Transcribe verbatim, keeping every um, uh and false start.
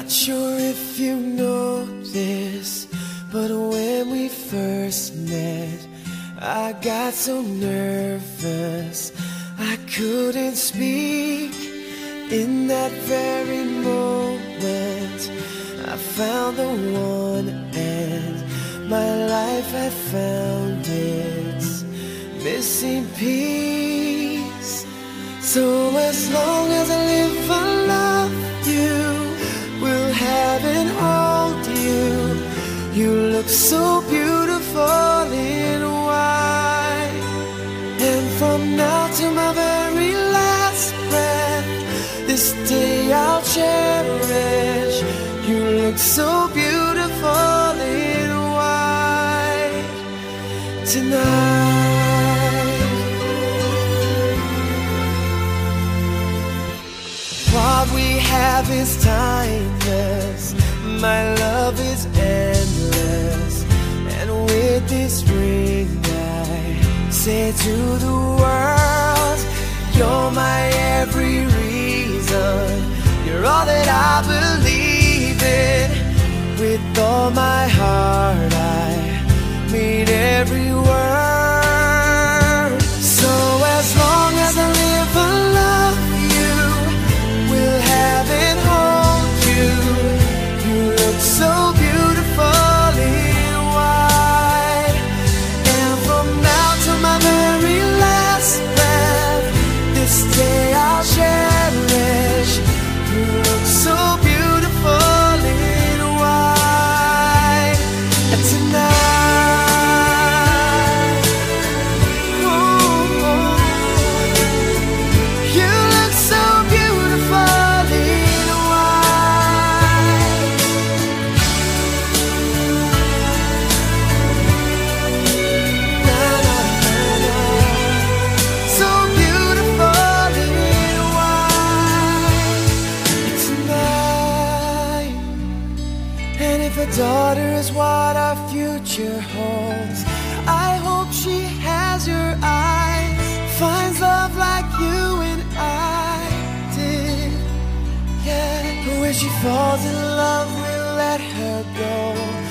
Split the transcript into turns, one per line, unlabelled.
Not sure if you know this, but when we first met, I got so nervous I couldn't speak. In that very moment, I found the one, and my life had found its missing piece. So as long as I live, I love you, will have and hold you. You look so beautiful in white, and from now to my very last breath, this day I'll cherish. You look so beautiful in white tonight. What we have is timeless, my love is endless, and with this ring I say to the world, you're my every reason, you're all that I believe in. With all my heart I mean every word. So as long as I live, I love you, will have and hold you. You look so beautiful in white, and from now to my very last breath, this day I'll cherish. You look so beautiful in white tonight. Oh, you look so beautiful in white. Na, na, na, na. So beautiful in white tonight. And if a daughter is what our future holds, I hope she has your eyes, finds love like you and I did. Yeah, but when she falls in love, we'll let her go.